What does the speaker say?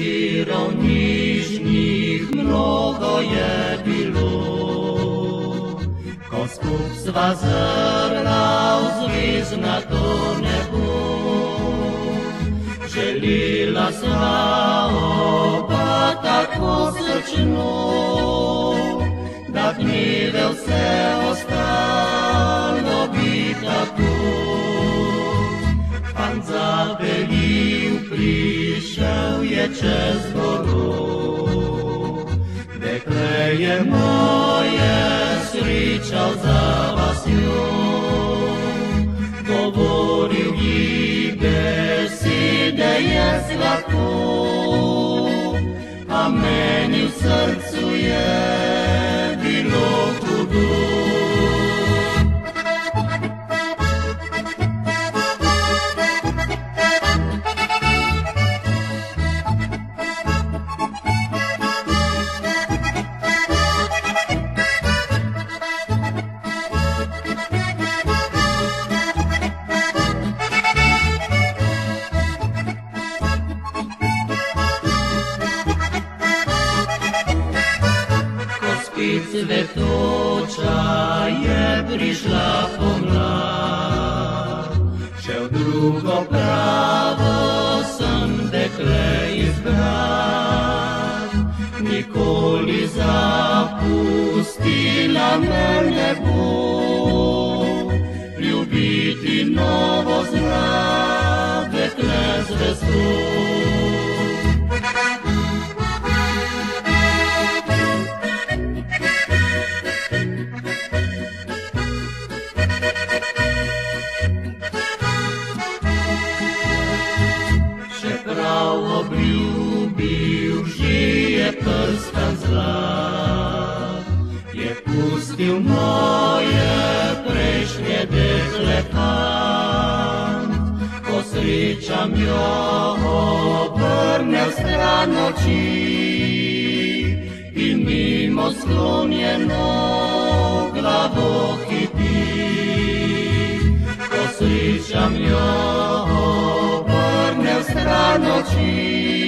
Čarovniških mnogo je bilo, ko skup sva zrla v zvezdnato nebo. Želila sva oba tako srčno, da dneve vse ostalo bi tako. Fant zapeljiv prišel je čez goro, dekle je moje srečal za vasjo. Govoril ji besede je zlato, a meni v srcu je bilo hudo. Cvetoča je prišla pomlad, še v drugo pravo sem dekle izbrat. Nikoli zapustila me ne bo, ljubiti novo zna dekle zvezdo. Obljubil že je prstan zlat, je pustil moje prejšnje dekle fant. Ko srečam jo, obrne vstran oči in mimo sklonjeno glavo hiti. Ko srečam jo, obrne vstran oči